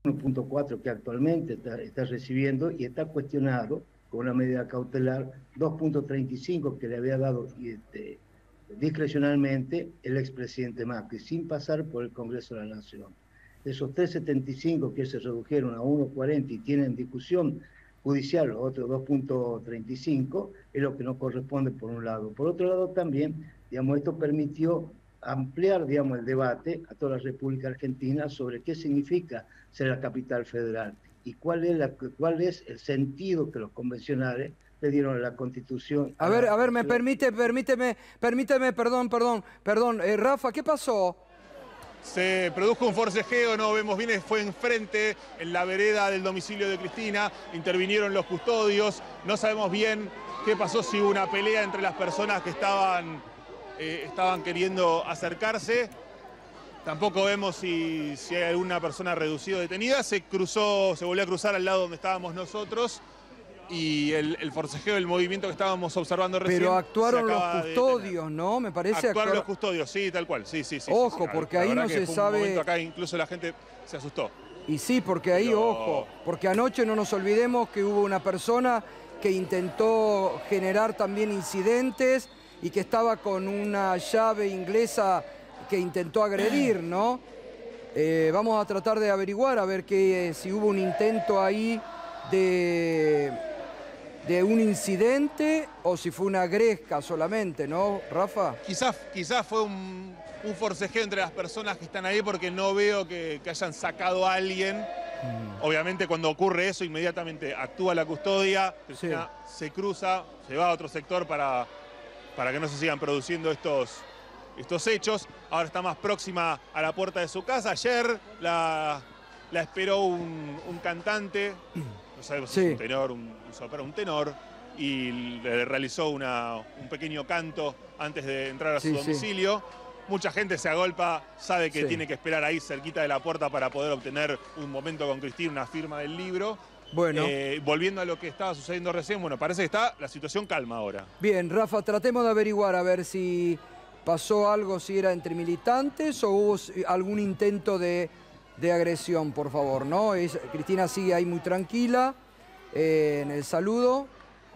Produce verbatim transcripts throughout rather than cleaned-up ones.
uno punto cuatro que actualmente está, está recibiendo y está cuestionado con una medida cautelar dos punto treinta y cinco que le había dado este, discrecionalmente el expresidente Macri, sin pasar por el Congreso de la Nación. Esos tres punto setenta y cinco que se redujeron a uno punto cuarenta y tienen discusión judicial, los otros dos punto treinta y cinco, es lo que nos corresponde por un lado. Por otro lado también, digamos, esto permitió ampliar, digamos, el debate a toda la República Argentina sobre qué significa ser la capital federal y cuál es, la, cuál es el sentido que los convencionales le dieron a la Constitución. A ver, a ver, me permite, permíteme, permíteme, perdón, perdón, perdón, eh, Rafa, ¿qué pasó? Se produjo un forcejeo, no vemos bien, fue enfrente, en la vereda del domicilio de Cristina, intervinieron los custodios, no sabemos bien qué pasó, si hubo una pelea entre las personas que estaban, eh, estaban queriendo acercarse. Tampoco vemos si, si hay alguna persona reducida o detenida. Se cruzó, se volvió a cruzar al lado donde estábamos nosotros y el, el forcejeo, el movimiento que estábamos observando recién. Pero actuaron los custodios, ¿no? Me parece. Actuaron los custodios, sí, tal cual, sí, sí, sí. Ojo, sí, sí. porque la ahí no que se fue sabe. Un momento acá incluso la gente se asustó. Y sí, porque ahí, Pero... ojo, porque anoche no nos olvidemos que hubo una persona que intentó generar también incidentes y que estaba con una llave inglesa que intentó agredir, ¿no? Eh, vamos a tratar de averiguar a ver que, eh, si hubo un intento ahí de, de un incidente o si fue una gresca solamente, ¿no, Rafa? Quizás, quizás fue un, un forcejeo entre las personas que están ahí porque no veo que, que hayan sacado a alguien. Mm. Obviamente cuando ocurre eso inmediatamente actúa la custodia, Cristina sí. se cruza, se va a otro sector para, para que no se sigan produciendo estos... estos hechos. Ahora está más próxima a la puerta de su casa. Ayer la, la esperó un, un cantante, no sabemos si sí. es un tenor, un, un soprano, un tenor, y le realizó una, un pequeño canto antes de entrar a su sí, domicilio. Sí. Mucha gente se agolpa, sabe que sí. tiene que esperar ahí cerquita de la puerta para poder obtener un momento con Cristina, una firma del libro. Bueno. Eh, volviendo a lo que estaba sucediendo recién, bueno, parece que está la situación calma ahora. Bien, Rafa, tratemos de averiguar a ver si pasó algo, si era entre militantes o hubo algún intento de, de agresión, por favor, ¿no? Es, Cristina sigue ahí muy tranquila eh, en el saludo.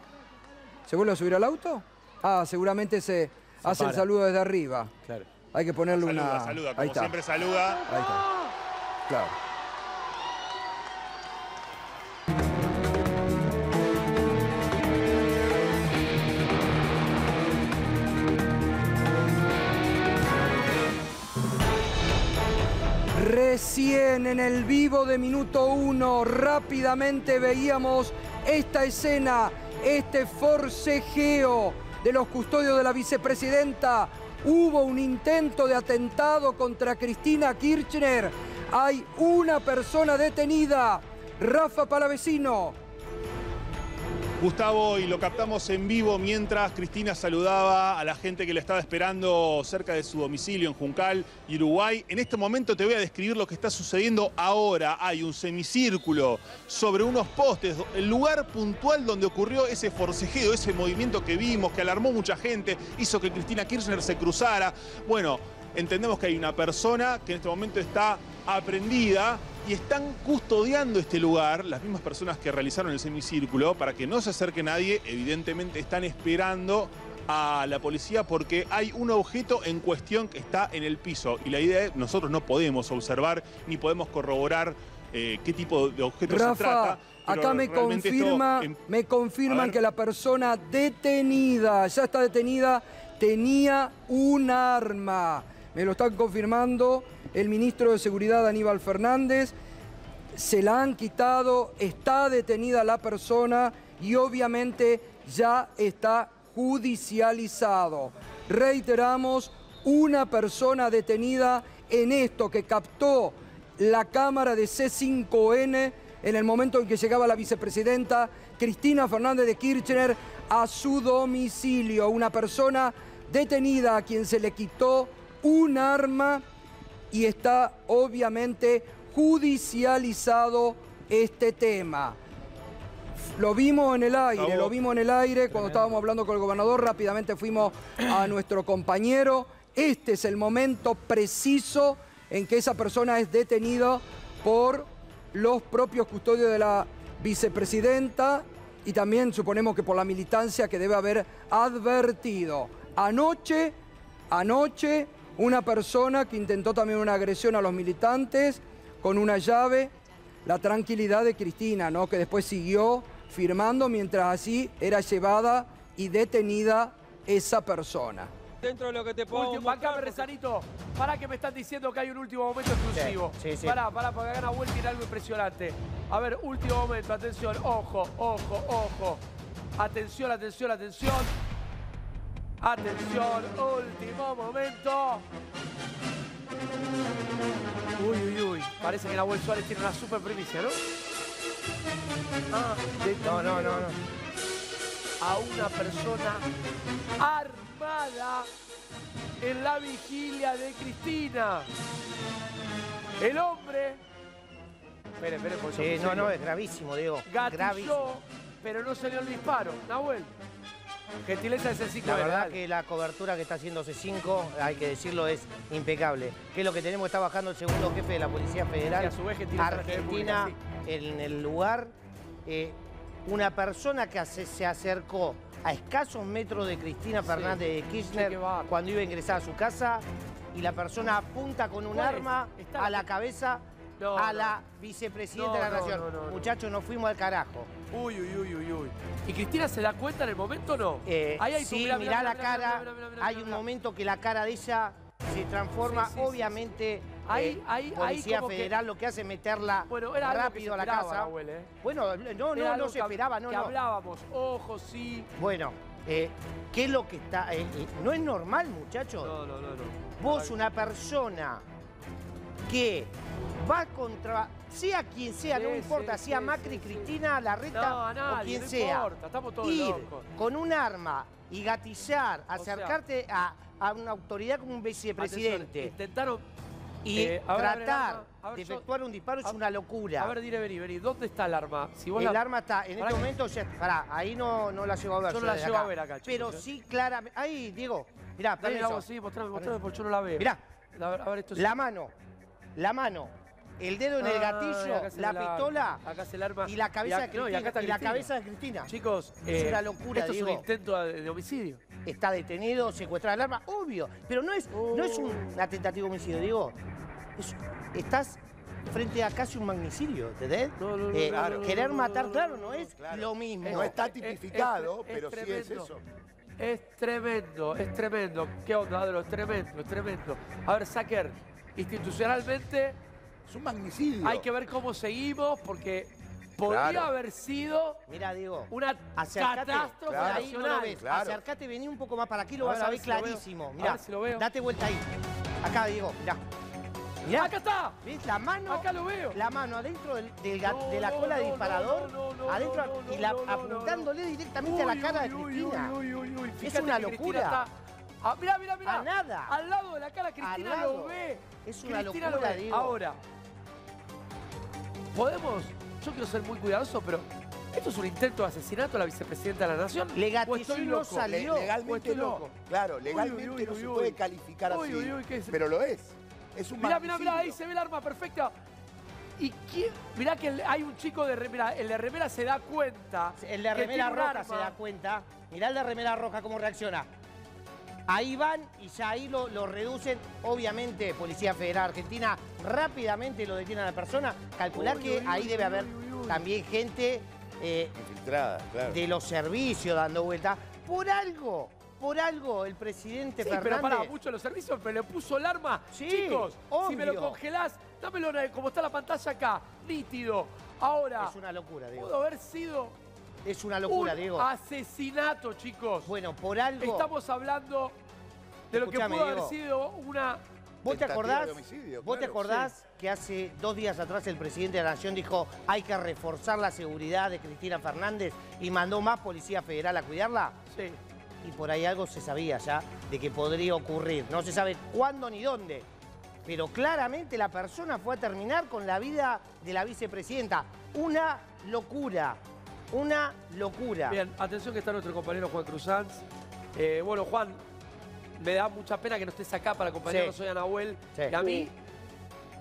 ¿Se vuelve a subir al auto? Ah, seguramente se, se hace para. el saludo desde arriba. Claro. Hay que ponerle saluda, una... Saluda, como siempre saluda. Ahí está. Claro. Recién en el vivo de minuto uno, rápidamente veíamos esta escena, este forcejeo de los custodios de la vicepresidenta. Hubo un intento de atentado contra Cristina Kirchner. Hay una persona detenida. Rafa Palavecino. Gustavo, y lo captamos en vivo mientras Cristina saludaba a la gente que le estaba esperando cerca de su domicilio en Juncal, Uruguay. En este momento te voy a describir lo que está sucediendo ahora. Hay un semicírculo sobre unos postes, el lugar puntual donde ocurrió ese forcejeo, ese movimiento que vimos, que alarmó mucha gente, hizo que Cristina Kirchner se cruzara. Bueno, entendemos que hay una persona que en este momento está aprendida y están custodiando este lugar, las mismas personas que realizaron el semicírculo, para que no se acerque nadie. Evidentemente están esperando a la policía porque hay un objeto en cuestión que está en el piso. Y la idea es, nosotros no podemos observar ni podemos corroborar eh, qué tipo de objeto Rafa, se trata. Acá me, confirma, esto... me confirman que la persona detenida, ya está detenida, tenía un arma. Me lo están confirmando el ministro de Seguridad, Aníbal Fernández. Se la han quitado, está detenida la persona y obviamente ya está judicializado. Reiteramos, una persona detenida en esto que captó la cámara de C cinco N en el momento en que llegaba la vicepresidenta Cristina Fernández de Kirchner a su domicilio. Una persona detenida a quien se le quitó un arma y está obviamente judicializado este tema. Lo vimos en el aire, lo vimos en el aire cuando estábamos hablando con el gobernador, rápidamente fuimos a nuestro compañero. Este es el momento preciso en que esa persona es detenida por los propios custodios de la vicepresidenta y también suponemos que por la militancia que debe haber advertido. Anoche, anoche, una persona que intentó también una agresión a los militantes con una llave, la tranquilidad de Cristina, ¿no? Que después siguió firmando mientras así era llevada y detenida esa persona. Dentro de lo que te puedo Último, bancame, Rezanito. Pará que me están diciendo que hay un último momento exclusivo. Sí, sí, sí. Pará, pará, porque acá Nahuel tiene algo impresionante. A ver, último momento, atención, ojo, ojo, ojo. Atención, atención, atención. Atención, último momento. Uy, uy, uy. Parece que Nahuel Suárez tiene una super primicia, ¿no? Ah, No, no, no, no. A una persona armada en la vigilia de Cristina. El hombre... Espere, espere, por Sí, no, no, es gravísimo, Diego. gatilló, Gravísimo. pero no salió el disparo. Nahuel, gentileza de C cinco. La verdad que la cobertura que está haciendo C cinco, hay que decirlo, es impecable. Que es lo que tenemos, está bajando el segundo jefe de la Policía Federal. Y a su vez, gentileza de la Argentina, República, en el lugar. Eh, una persona que hace- se acercó a escasos metros de Cristina Fernández de Kirchner Sí, qué bárbaro. cuando iba a ingresar a su casa y la persona apunta con un ¿Cuál es? arma Está- a la cabeza No, a no. la vicepresidenta No, de la no, Nación. no, no, no. Muchachos, nos fuimos al carajo. Uy, uy, uy, uy, uy. ¿Y Cristina se da cuenta en el momento o no? Eh, Ahí hay tu- sí, mirá, mirá, mirá, la mirá, cara, mirá, mirá, mirá, hay mirá, un mirá. momento que la cara de ella se transforma, Sí, sí, sí, obviamente, Ahí, eh, ahí, ahí Policía como que- Federal lo que hace es meterla Bueno, era algo que se rápido a la esperaba, casa. Nahuel, ¿eh? Bueno, no, Era no, algo no se que- esperaba, no, que no. hablábamos, ojo, sí. Bueno, eh, ¿qué es lo que está? eh, eh, no es normal, muchachos. No, no, no, no. Vos, una persona que va contra, sea quien sea, Sí, no importa, sí, sea sí, Macri, sí, sí. Cristina, Larreta No, a nadie, o quien no sea, importa, estamos todos ir locos. con un arma y gatillar, O sea, acercarte a, a una autoridad como un vicepresidente Atención, intentaron... y eh, a ver, a ver, tratar arma. A ver, de yo- efectuar un disparo es a- una locura. A ver, dile, vení, vení. ¿Dónde está el arma? Si vos El la- arma está, en Pará este que- momento, ya, pará, ahí no, no la llevo a ver. Yo no la desde llevo acá. a ver acá, chicos, Pero ¿eh? sí, claramente. Ahí, Diego, mirá, Dale, permiso. vamos, sí, mostrame, mostrame, porque yo no la veo. Mirá, A ver, a ver, esto es... la mano, la mano, el dedo en el Ay, gatillo, acá se la ve el arma. pistola Acá se el arma. y la cabeza Y de acá- no, Cristina. y acá está y la Cristina. cabeza de Cristina. Chicos, Es eh, una locura, esto es un Diego. intento de, de homicidio. Está detenido, secuestrado el arma, obvio. Pero no es, no es un, una tentativa de homicidio, Diego. Es- estás frente a casi un magnicidio, ¿entendés? No, no, no, Eh, no, no, querer no, matar, no, claro, no, no es claro. lo mismo. No está Es- es- tipificado, es- es pero sí es tremendo. eso. Es tremendo, es tremendo. ¿Qué onda, Adro? Es tremendo, es tremendo. A ver, Saker, institucionalmente Es un magnicidio. hay que ver cómo seguimos porque podría Claro. haber sido Mira, Diego. una Acercate, catástrofe claro. ahí no lo nacional. ves. Claro. Acercate, vení un poco más para aquí, lo A vas ver, a a ver ver si lo veo. clarísimo. A Mirá, ver si lo veo. date vuelta ahí. Acá, Diego, mirá. Mirá, ¡Acá está! ¿ves? La mano, Acá lo veo. la mano adentro del, del ga- No, de la no, cola no, del disparador, no, no, no, adentro no, no, y la, no, no, no, apuntándole directamente a la Uy, cara uy, de uy, Cristina. uy, uy, uy. Es Fíjate una que Cristina locura. está- Ah, mirá, mirá, mirá. A nada. Al lado de la cara Cristina Al lado. lo ve. Es una Cristina locura, lo ve. Diego. Ahora, podemos, yo quiero ser muy cuidadoso, pero ¿esto es un intento de asesinato a la vicepresidenta de la Nación? Le ¿O gatilló estoy y no loco? salió. Le- legalmente estoy no. loco. Claro, legalmente uy, no uy, se uy. puede calificar Uy, así. uy, uy, ¿qué es? Pero lo es. Es un Mirá, mirá, mirá, ahí magnicidio. se ve el arma perfecta. ¿Y quién? Mirá que el- hay un chico de remera, el de remera se da cuenta. El de que remera tiene un roja arma. se da cuenta. Mirá el de remera roja cómo reacciona. Ahí van y ya ahí lo, lo reducen. Obviamente, Policía Federal Argentina rápidamente lo detiene a la persona. Calcular Uy, que uy, ahí uy, debe uy, haber uy, uy. también gente eh, Infiltrada, claro. de los servicios dando vuelta. Por algo, por algo el presidente Sí, Fernández... pero para mucho los servicios, pero le puso el arma. Sí, Chicos, si me lo obvio. congelás, dámelo en- como está la pantalla acá, nítido. Ahora, Es una locura, pudo Diego. haber sido Es una locura, un Diego. asesinato, chicos. Bueno, por algo... Estamos hablando de lo que Escuchame, pudo haber Diego. sido una... ¿Vos te Tentativa acordás, de homicidio, ¿vos te claro, acordás que hace dos días atrás el presidente de la Nación dijo hay que reforzar la seguridad de Cristina Fernández y mandó más Policía Federal a cuidarla? Sí. Y por ahí algo se sabía ya de que podría ocurrir. No se sabe cuándo ni dónde. Pero claramente la persona fue a terminar con la vida de la vicepresidenta. Una locura. Una locura. Bien, atención que está nuestro compañero Juan Cruzanz. Eh, bueno, Juan, me da mucha pena que no estés acá para acompañarnos Sí. hoy a Nahuel Sí. y a mí.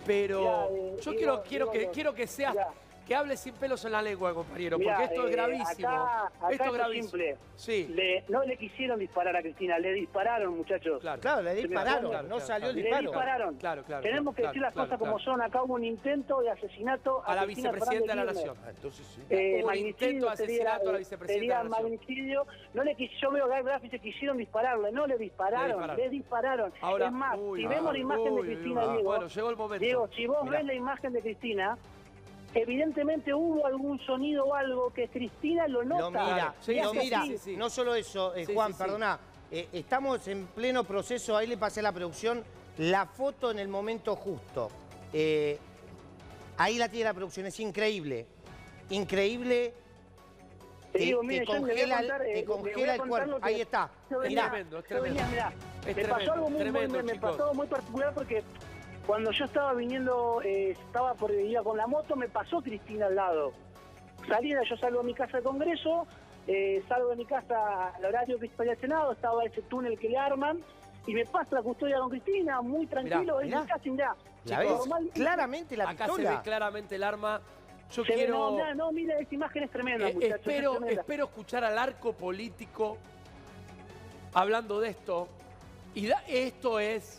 pero Mirá, eh, yo digo, quiero, quiero, digo, que, digo, quiero que seas, mirá. que hables sin pelos en la lengua, compañero, Mirá, porque esto es eh, gravísimo. Acá, acá esto es es gravísimo. simple. Sí. Le, no le quisieron disparar a Cristina, le dispararon, muchachos. Claro. Claro, le Se me dispararon, acuerda. no salió el Le disparo. dispararon. Claro, claro, Tenemos que claro, decir las claro, cosas claro. como son. Acá hubo un intento de asesinato a, A la Cristina vicepresidenta de la Fernández Nación. Kirchner. Ah, entonces sí. Eh, Hubo un magnicidio intento de sería, asesinato a la eh, vicepresidenta sería de la Nación. magnicidio. No le quis, yo veo Graf y se quisieron dispararle, no le dispararon, Le dispararon. le dispararon. Ahora, es más, uy, si ah, vemos la imagen uy, de Cristina, uy, Diego, bueno, llegó el momento. Diego, si vos Mirá. ves la imagen de Cristina, evidentemente hubo algún sonido o algo que Cristina lo nota. Lo mira, Sí, lo sí, mira. sí, sí. No solo eso, eh, Sí, Juan, sí, sí. perdona. eh, estamos en pleno proceso, ahí le pasé a la producción la foto en el momento justo. Eh, ahí la tiene la producción, es increíble. Increíble. Te Te, digo, te mire, yo le voy a congela, contar, te eh, le voy a congela el contar lo cuerpo. que- Ahí está. Yo Es venía- tremendo, es yo venía, tremendo. mirá, Es me tremendo, pasó algo muy, tremendo, muy- me chicos. pasó muy particular porque cuando yo estaba viniendo, eh, estaba por ir con la moto, me pasó Cristina al lado. Salida, yo salgo de mi casa de Congreso, eh, salgo de mi casa al horario que está el Senado, estaba ese túnel que le arman, y me pasa la custodia con Cristina, muy tranquilo, mirá. es casi mirá. ¿La ves? Normal- Claramente la Acá se ve pistola. claramente el arma. Yo Se ve, quiero... no, mirá, no, mira, esa imagen es tremenda, Eh, muchachos. espero, es tremenda. espero escuchar al arco político hablando de esto. Y da- esto es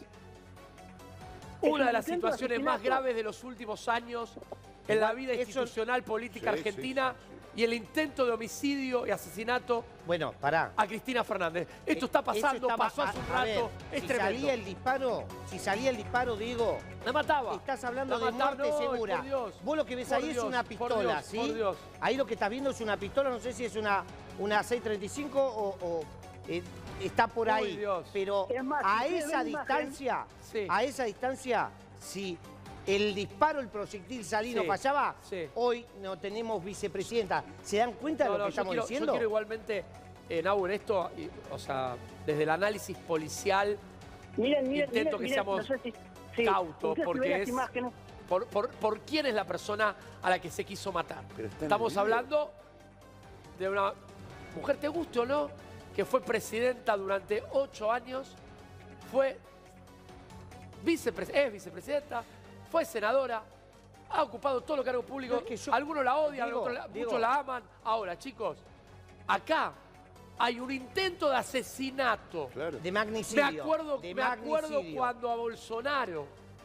una un de las intento de situaciones más asesinato. graves de los últimos años en la vida Eso- institucional política Sí, sí, argentina sí, y el intento de homicidio y asesinato Bueno, pará. a Cristina Fernández. Esto está Eso pasando, está- pasó a- hace un a ver, rato, es si tremendo. salía el disparo, si salía el disparo, Diego, La mataba. estás hablando La de mataba, muerte no, segura. por Dios. Vos lo que ves Por ahí Dios, es una por pistola, Dios, ¿sí? por Dios. Ahí lo que estás viendo es una pistola, no sé si es una, una seis treinta y cinco o, o, eh, está por Uy, ahí. Dios. Pero Es más, a si ustedes esa ven la imagen- distancia, Sí. a esa distancia, si el disparo, el proyectil salino Sí, fallaba, sí. hoy no tenemos vicepresidenta. ¿Se dan cuenta de No, lo no, que yo estamos quiero, yo diciendo? quiero igualmente, eh, Nau, en esto, y- o sea, desde el análisis policial, Miren, miren, intento miren, que miren, seamos no sé si- sí, cautos, ustedes si porque ven las es- imágenes, por, por, por quién es la persona a la que se quiso matar. Pero está en Estamos el video. hablando de una mujer, te guste o no, que fue presidenta durante ocho años, fue vicepres- es vicepresidenta, fue senadora, ha ocupado todos los cargos públicos. No, es que yo- Algunos la odian, Diego, otros la- Diego. muchos la aman. Ahora, chicos, acá hay un intento de asesinato. Claro. De magnicidio. Me acuerdo, de me acuerdo magnicidio. cuando a Bolsonaro,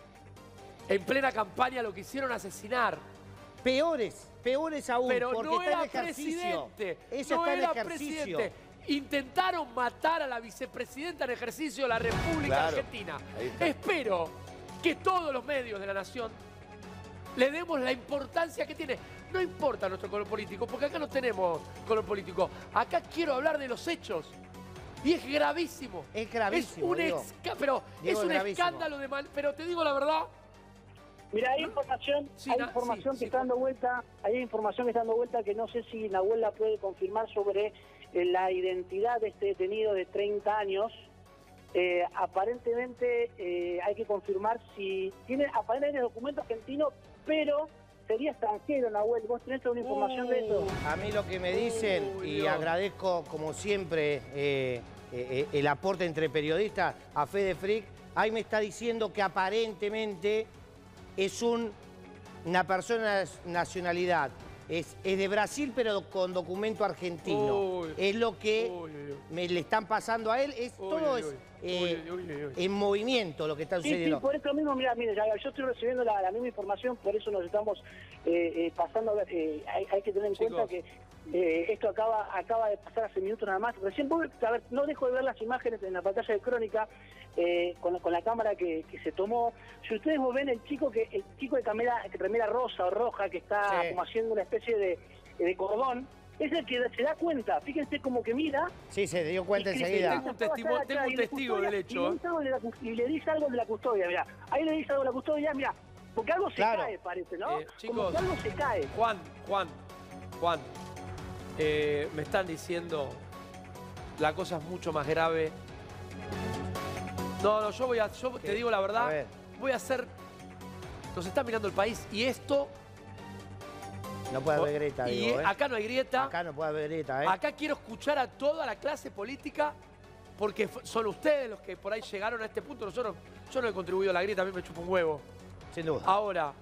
en plena campaña, lo quisieron asesinar. Peores, peores aún, Pero porque no está era en ejercicio. presidente. Eso no está en era ejercicio. presidente. Intentaron matar a la vicepresidenta en ejercicio de la República Claro. Argentina. Ahí está. Espero que todos los medios de la nación le demos la importancia que tiene. No importa nuestro color político, porque acá no tenemos color político. Acá quiero hablar de los hechos. Y es gravísimo. Es gravísimo, Es un, Diego. esca- pero Diego, es un es gravísimo. escándalo de mal. Pero te digo la verdad. mira, hay información, Sí, hay na- información sí, que sí, está dando vuelta, hay información que está dando vuelta que no sé si Nahuel la puede confirmar sobre eh, la identidad de este detenido de treinta años. Eh, aparentemente eh, hay que confirmar si tiene aparentemente documento argentino, pero sería extranjero, Nahuel. ¿Vos tenés alguna información de eso? A mí lo que me dicen, Uy, y Dios. agradezco como siempre eh, eh, el aporte entre periodistas a Fede Frick, ahí me está diciendo que aparentemente es un, una persona de nacionalidad. Es, es de Brasil, pero con documento argentino. Uy. Es lo que Uy, uy, uy. me le están pasando a él. Es, Uy, todo uy, es uy. eh, Uy, uy, uy, uy. en movimiento lo que está Sí, sí, sucediendo. por eso mismo, mira, mire, ya, yo estoy recibiendo la, la misma información, por eso nos estamos eh, eh, pasando a ver, eh, hay, hay que tener en Chicos. cuenta que eh, esto acaba acaba de pasar hace minutos nada más. Recién, vos, a ver, no dejo de ver las imágenes en la pantalla de Crónica eh, con, la, con la cámara que, que se tomó. Si ustedes vos ven el chico que el chico de camera, de remera rosa o roja que está Sí. como haciendo una especie de, de cordón, es el que se da cuenta. Fíjense como que mira. Sí, se dio cuenta y que enseguida. Tengo un testigo- tengo un testigo del hecho, Y le, dice algo de la cus- y le dice algo de la custodia, mira. Ahí le dice algo de la custodia, mira. Porque algo se Claro. cae, parece, ¿no? Eh, Como chicos. que algo se cae. Juan, Juan, Juan, eh, me están diciendo la cosa es mucho más grave. No, no, yo voy a, yo te ¿Qué? digo la A verdad, ver. voy a hacer, nos está mirando el país y esto, No puede haber grieta, y digo, ¿eh? acá no hay grieta, acá, Acá no puede haber grieta, ¿eh? quiero escuchar a toda la clase política porque f- son ustedes los que por ahí llegaron a este punto. Nosotros, yo no he contribuido a la grieta, a mí me chupa un huevo. Sin duda. Ahora,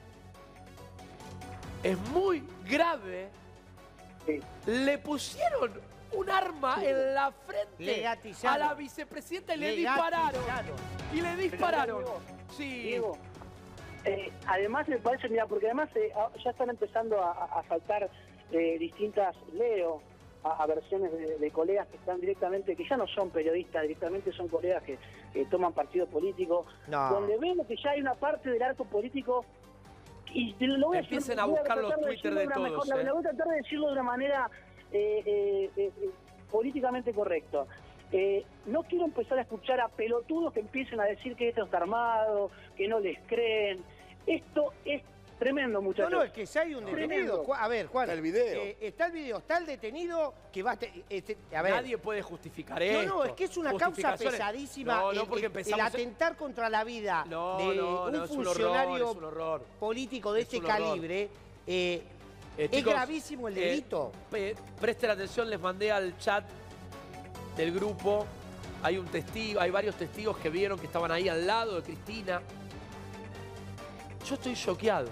es muy grave. Sí. Le pusieron un arma Sí. en la frente Le gatillaron. a la vicepresidenta y le, Le dispararon. gatillaron. Y le dispararon. Diego, Sí. Diego, eh, además me parece, mira, porque además eh, ya están empezando a, a saltar eh, distintas, leo, a, a versiones de, de colegas que están directamente, que ya no son periodistas, directamente son colegas que, que toman partido político, No. donde vemos que ya hay una parte del arco político y te lo voy a decir, Empiecen a voy buscar los tratar Twitter decirlo de una todos, mejor- la- eh. la voy a tratar de decirlo de una manera eh, eh, eh, eh, políticamente correcto. Eh, no quiero empezar a escuchar a pelotudos que empiecen a decir que esto está armado, que no les creen. Esto es tremendo, No, muchachos. no, es que ya hay un detenido. Tremendo. Ju- A ver, Juan. Está el video. eh, está el video, está el detenido que va a... te- este, a ver. Nadie puede justificar No, esto. no, es que es una causa Justificaciones- pesadísima. No, no, el, porque el- el empezamos... atentar contra la vida No, de no, un no, es un horror, funcionario es un horror. político de Es este un horror. calibre, eh, Eh, es chicos, gravísimo el eh, delito. pe- presten atención, les mandé al chat del grupo. Hay un testigo, hay varios testigos que vieron que estaban ahí al lado de Cristina. Yo estoy choqueado.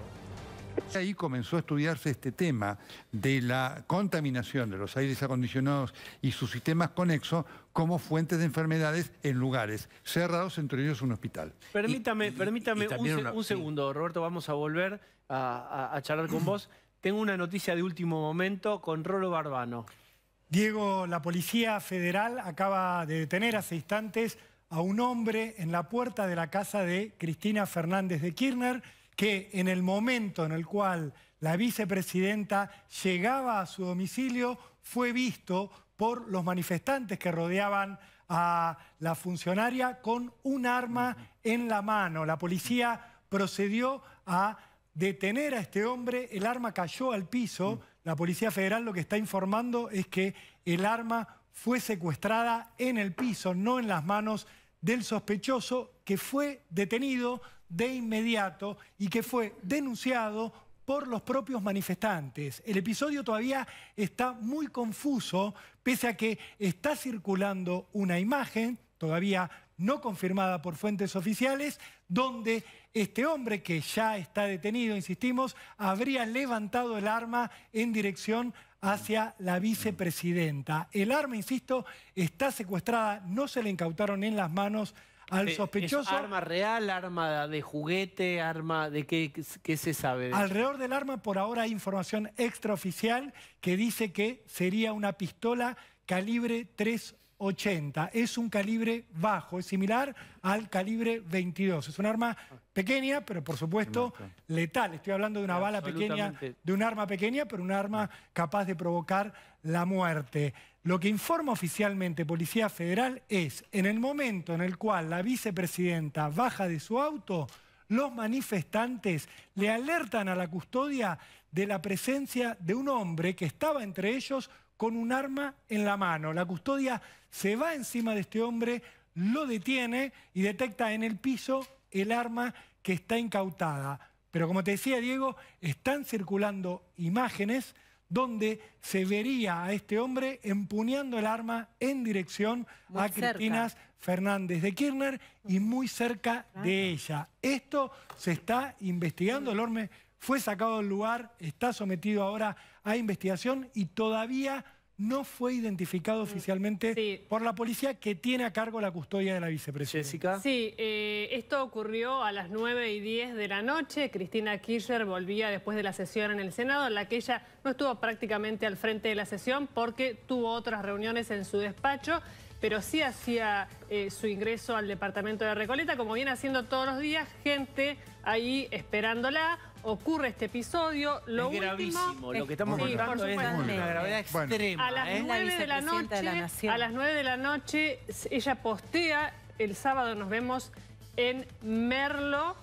Ahí comenzó a estudiarse este tema de la contaminación de los aires acondicionados y sus sistemas conexos como fuentes de enfermedades en lugares cerrados, entre ellos un hospital. Permítame, Y- y- permítame y un, también se- una- un sí. segundo, Roberto, vamos a volver a, a- a charlar con vos. Tengo una noticia de último momento con Rolo Barbano. Diego, la Policía Federal acaba de detener hace instantes a un hombre en la puerta de la casa de Cristina Fernández de Kirchner, que en el momento en el cual la vicepresidenta llegaba a su domicilio fue visto por los manifestantes que rodeaban a la funcionaria con un arma en la mano. La policía procedió a detener a este hombre, el arma cayó al piso. La Policía Federal lo que está informando es que el arma fue secuestrada en el piso, no en las manos del sospechoso, que fue detenido de inmediato y que fue denunciado por los propios manifestantes. El episodio todavía está muy confuso, pese a que está circulando una imagen, todavía no confirmada por fuentes oficiales, donde este hombre que ya está detenido, insistimos, habría levantado el arma en dirección hacia la vicepresidenta. El arma, insisto, está secuestrada, no se le incautaron en las manos al Eh, sospechoso. ¿Es arma real, arma de juguete, arma de qué, qué se sabe? de- Alrededor del arma por ahora hay información extraoficial que dice que sería una pistola calibre tres ochenta. Es un calibre bajo, es similar al calibre veintidós. Es un arma pequeña, pero por supuesto letal. Estoy hablando de una bala pequeña, Absolutamente. de un arma pequeña, pero un arma capaz de provocar la muerte. Lo que informa oficialmente Policía Federal es, en el momento en el cual la vicepresidenta baja de su auto, los manifestantes le alertan a la custodia de la presencia de un hombre que estaba entre ellos con un arma en la mano. La custodia se va encima de este hombre, lo detiene y detecta en el piso el arma que está incautada. Pero como te decía, Diego, están circulando imágenes donde se vería a este hombre empuñando el arma en dirección Muy a cerca. Cristina Fernández de Kirchner y muy cerca de ella. Esto se está investigando, el hombre fue sacado del lugar, está sometido ahora a investigación y todavía no fue identificado oficialmente Sí. por la policía que tiene a cargo la custodia de la vicepresidenta. Jessica. Sí, eh, esto ocurrió a las nueve y diez de la noche. Cristina Kirchner volvía después de la sesión en el Senado, en la que ella no estuvo prácticamente al frente de la sesión porque tuvo otras reuniones en su despacho, pero sí hacía eh, su ingreso al departamento de Recoleta, como viene haciendo todos los días, gente ahí esperándola. Ocurre este episodio. Lo es último, gravísimo. Lo que estamos Sí, contando por es de supuesto. una gravedad Bueno. extrema. A las ¿eh? nueve de la vicepresidenta noche, de la Nación. a las nueve de la noche, ella postea, el sábado nos vemos en Merlo,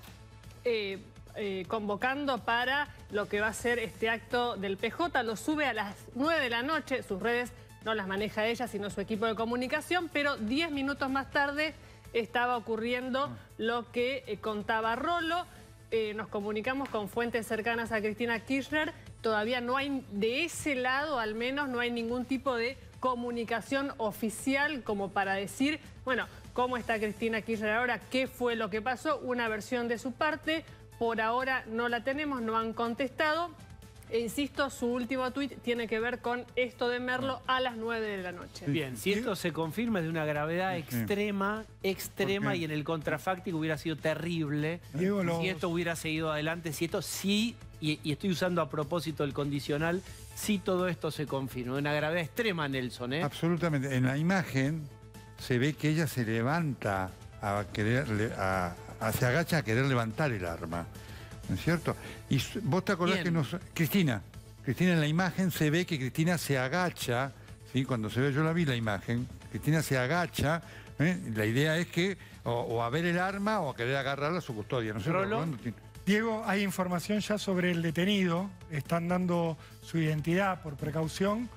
eh, eh, convocando para lo que va a ser este acto del P J. Lo sube a las nueve de la noche, sus redes no las maneja ella, sino su equipo de comunicación, pero diez minutos más tarde estaba ocurriendo lo que eh, contaba Rolo. Eh, nos comunicamos con fuentes cercanas a Cristina Kirchner. Todavía no hay, de ese lado al menos, no hay ningún tipo de comunicación oficial como para decir, bueno, cómo está Cristina Kirchner ahora, qué fue lo que pasó, una versión de su parte. por ahora no la tenemos, no han contestado. E insisto, su último tuit tiene que ver con esto de Merlo a las nueve de la noche. Bien, si esto se confirma es de una gravedad Sí. extrema, extrema, y en el contrafáctico hubiera sido terrible. Diego, los- Si esto hubiera seguido adelante, si esto sí, y, y estoy usando a propósito el condicional, si todo esto se confirma. Una gravedad extrema, Nelson, ¿eh? Absolutamente. En la imagen se ve que ella se levanta a querer, le- a, a- se agacha a querer levantar el arma, ¿no es cierto? Y s- vos te acordás ¿Quién? que nos... Cristina, Cristina en la imagen se ve que Cristina se agacha, ¿sí? Cuando se ve, yo la vi la imagen, Cristina se agacha, ¿eh? La idea es que o, o a ver el arma o a querer agarrarla a su custodia, ¿no es cierto? Rolo. Rolando tiene- Diego, hay información ya sobre el detenido. Están dando su identidad por precaución.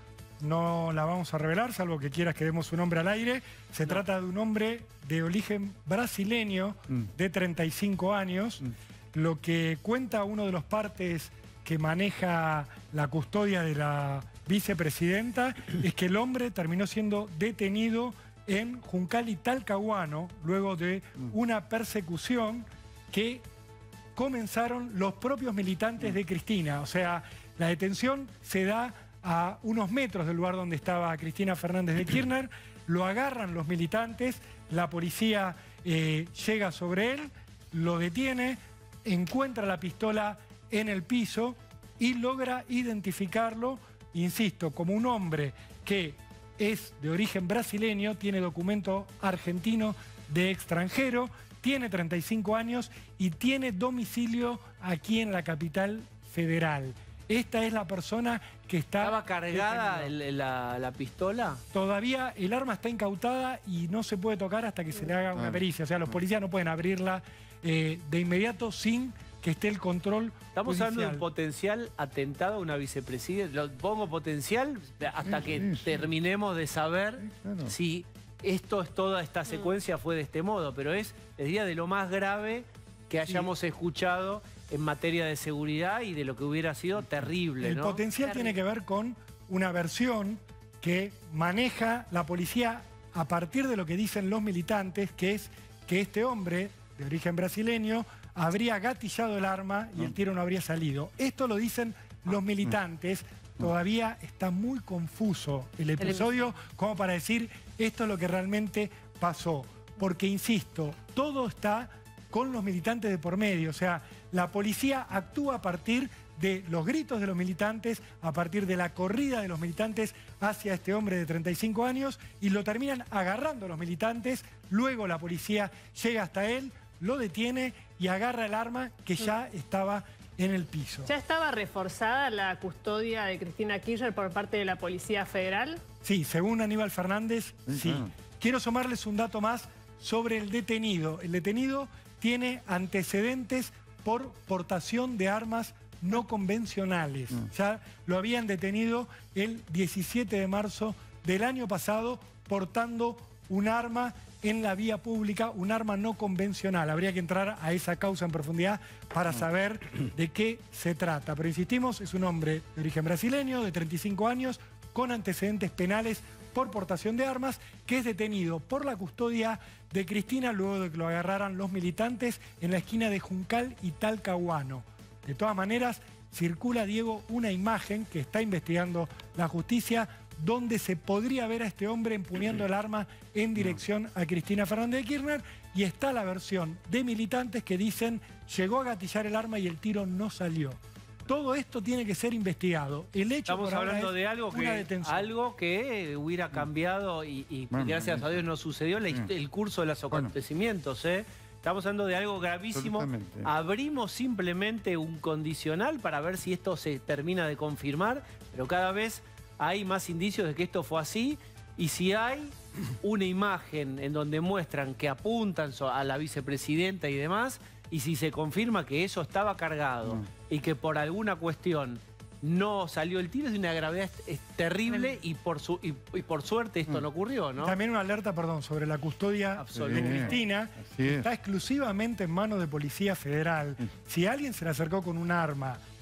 No la vamos a revelar, salvo que quieras que demos su nombre al aire. Se trata de un hombre de origen brasileño Mm. de treinta y cinco años. Lo que cuenta uno de los partes que maneja la custodia de la vicepresidenta es que el hombre terminó siendo detenido en Juncal y Talcahuano luego de una persecución que comenzaron los propios militantes de Cristina. O sea, la detención se da a unos metros del lugar donde estaba Cristina Fernández de Kirchner, lo agarran los militantes, la policía eh, llega sobre él, lo detiene, encuentra la pistola en el piso y logra identificarlo, insisto, como un hombre que es de origen brasileño, tiene documento argentino de extranjero, tiene treinta y cinco años y tiene domicilio aquí en la capital federal. Esta es la persona que está... ¿Estaba cargada detenida. el- la, la pistola? Todavía el arma está incautada y no se puede tocar hasta que se le haga una Ah. pericia. O sea, los policías no pueden abrirla eh, de inmediato sin que esté el control Estamos hablando de un judicial. potencial atentado a una vicepresidenta. Lo pongo potencial hasta Sí, que sí, sí. terminemos de saber Sí, claro. si esto es toda esta secuencia fue de este modo. Pero es, les diría, de lo más grave que hayamos escuchado en materia de seguridad y de lo que hubiera sido terrible, El ¿no? potencial tiene que ver con una versión que maneja la policía a partir de lo que dicen los militantes, que es que este hombre de origen brasileño habría gatillado el arma y el tiro no habría salido. Esto lo dicen los militantes. Todavía está muy confuso el episodio como para decir esto es lo que realmente pasó. Porque, insisto, todo está con los militantes de por medio. O sea, la policía actúa a partir de los gritos de los militantes, a partir de la corrida de los militantes hacia este hombre de treinta y cinco años y lo terminan agarrando los militantes. Luego la policía llega hasta él, lo detiene y agarra el arma que ya estaba en el piso. ¿Ya estaba reforzada la custodia de Cristina Kirchner por parte de la Policía Federal? Sí, según Aníbal Fernández, Sí, sí. claro. Quiero sumarles un dato más sobre el detenido. El detenido tiene antecedentes por portación de armas no convencionales. Ya lo habían detenido el diecisiete de marzo del año pasado portando un arma en la vía pública, un arma no convencional. Habría que entrar a esa causa en profundidad para saber de qué se trata. Pero insistimos, es un hombre de origen brasileño, de treinta y cinco años, con antecedentes penales por portación de armas, que es detenido por la custodia de Cristina luego de que lo agarraran los militantes en la esquina de Juncal y Talcahuano. De todas maneras, circula, Diego, una imagen que está investigando la justicia donde se podría ver a este hombre empuñando el arma en dirección a Cristina Fernández de Kirchner y está la versión de militantes que dicen llegó a gatillar el arma y el tiro no salió. Todo esto tiene que ser investigado. El hecho Estamos por ahora hablando es de algo una que, detención. algo que hubiera cambiado y, y Bueno, gracias a sí. Dios no sucedió la hist- Sí. el curso de los Bueno. acontecimientos. ¿eh? Estamos hablando de algo gravísimo. Absolutamente. Abrimos simplemente un condicional para ver si esto se termina de confirmar, pero cada vez hay más indicios de que esto fue así. Y si hay una imagen en donde muestran que apuntan so- a la vicepresidenta y demás, y si se confirma que eso estaba cargado Mm. y que por alguna cuestión no salió el tiro, es de una gravedad es- es terrible y por, su, y, y por suerte esto Mm. no ocurrió, ¿no? También una alerta, perdón, sobre la custodia Absoluto. de Cristina. Así es. Está exclusivamente en manos de Policía Federal. Si alguien se le acercó con un arma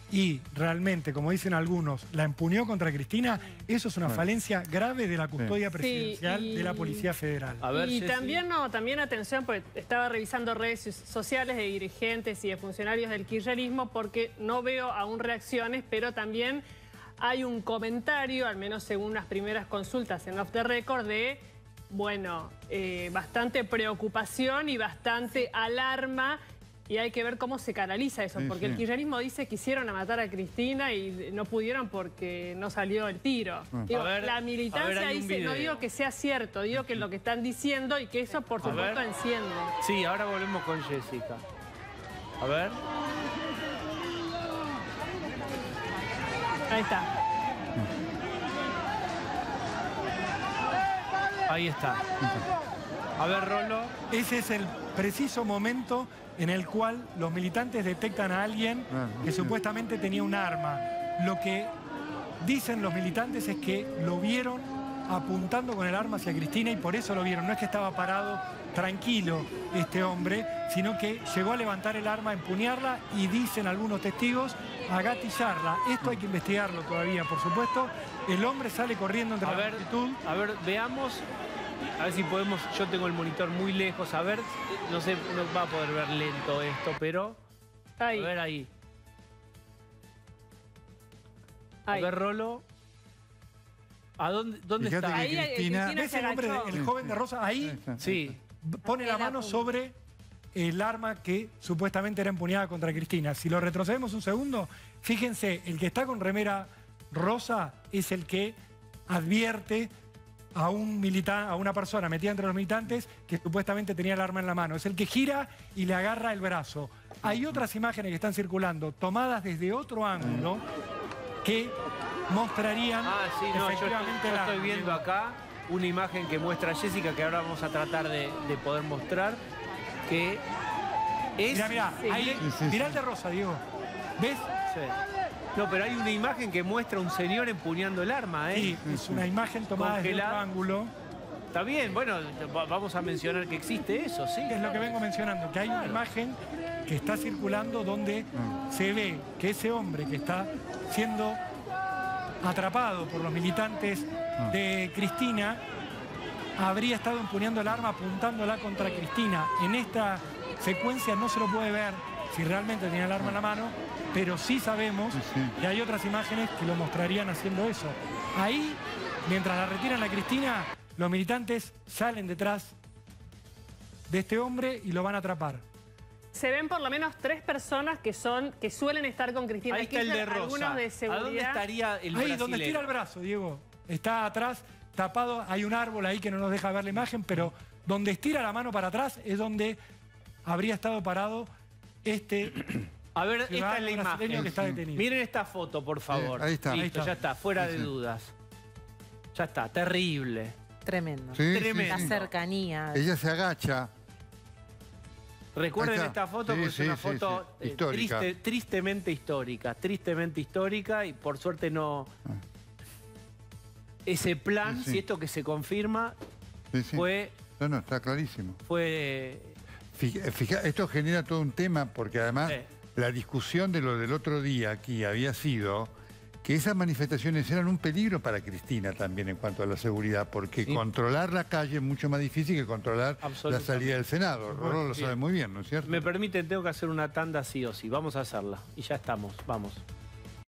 y realmente, como dicen algunos, la empuñó contra Cristina, eso es una Bueno. falencia grave de la custodia Sí, presidencial y- de la Policía Federal. A ver, y Jessy. también, no, también atención, porque estaba revisando redes sociales de dirigentes y de funcionarios del kirchnerismo, porque no veo aún reacciones, pero también hay un comentario, al menos según las primeras consultas en Off the Record, de, bueno, eh, bastante preocupación y bastante alarma. Y hay que ver cómo se canaliza eso, Sí, porque sí. el kirchnerismo dice que quisieron a matar a Cristina y no pudieron porque no salió el tiro. Ah. Digo, A ver, la a militancia ver, hay un dice, no video. digo que sea cierto, digo que es lo que están diciendo y que eso por A supuesto ver. enciende. Sí, ahora volvemos con Jessica. A ver. Ahí está. Ahí está. A ver, Rolo. Ese es el preciso momento en el cual los militantes detectan a alguien Ah, que sí. supuestamente tenía un arma. Lo que dicen los militantes es que lo vieron apuntando con el arma hacia Cristina y por eso lo vieron. No es que estaba parado tranquilo este hombre, sino que llegó a levantar el arma, a empuñarla y dicen algunos testigos a gatillarla. Esto hay que investigarlo todavía, por supuesto. El hombre sale corriendo entre A la ver, multitud. a ver, veamos. A ver si podemos. Yo tengo el monitor muy lejos. A ver, no sé, no va a poder ver lento esto, pero. Ahí. A ver ahí. Ahí. A ver, Rolo. ¿A dónde, dónde Fíjate está? que Ahí, eh, Cristina- Cristina ¿Ves se el hombre, agachó. el joven de Rosa? Ahí Ahí está. Sí. pone la En la mano punta. sobre el arma que supuestamente era empuñada contra Cristina. Si lo retrocedemos un segundo, fíjense, el que está con remera rosa es el que advierte a un milita- a una persona metida entre los militantes que supuestamente tenía el arma en la mano. Es el que gira y le agarra el brazo. Hay otras imágenes que están circulando, tomadas desde otro ángulo, que mostrarían Ah, sí, no, yo, efectivamente yo el estoy arma. viendo acá una imagen que muestra a Jessica, que ahora vamos a tratar de, de poder mostrar, que es... Mirá, mirá, Sí. ahí, Sí, sí, mirá sí. el de rosa, Diego. ¿Ves? Sí. No, pero hay una imagen que muestra a un señor empuñando el arma, ¿eh? Sí, es una imagen tomada desde otro Congelada. ángulo. Está bien, bueno, va- vamos a mencionar que existe eso, sí. Es lo que vengo mencionando, que hay una imagen que está circulando donde Ah. se ve que ese hombre que está siendo atrapado por los militantes Ah. de Cristina habría estado empuñando el arma apuntándola contra Cristina. En esta secuencia no se lo puede ver si realmente tenía el arma en la mano, pero sí sabemos Sí, sí. que hay otras imágenes que lo mostrarían haciendo eso. Ahí, mientras la retiran a Cristina, los militantes salen detrás de este hombre y lo van a atrapar. Se ven por lo menos tres personas que son que suelen estar con Cristina Ahí está el de Kirchner, Rosa. algunos de ¿A seguridad. dónde estaría el Ahí, brasileño? donde estira el brazo, Diego. Está atrás, tapado, hay un árbol ahí que no nos deja ver la imagen, pero donde estira la mano para atrás es donde habría estado parado este A ver, esta ciudadano es la brasileño imagen. que está detenido. Miren esta foto, por favor. Eh, ahí está. Listo, Ahí está. ya está, fuera Sí, de sí. dudas. Ya está, terrible. Tremendo. Sí, sí, Tremendo. La sí. cercanía. Ella se agacha. Recuerden Ahí está. esta foto, Sí, porque es sí, una sí, foto sí. eh, Histórica. triste- tristemente histórica. Tristemente histórica y por suerte no... Ah. Ese plan, Sí, sí. si esto que se confirma, Sí, sí. fue... No, no, está clarísimo. fue Fija- fija- esto genera todo un tema porque además Sí. la discusión de lo del otro día aquí había sido que esas manifestaciones eran un peligro para Cristina también en cuanto a la seguridad, porque Sí. controlar la calle es mucho más difícil que controlar la Absolutamente. salida del Senado. Rolo lo bien. sabe muy bien, ¿no es cierto? Me permiten, tengo que hacer una tanda sí o sí. Vamos a hacerla. Y ya estamos, vamos.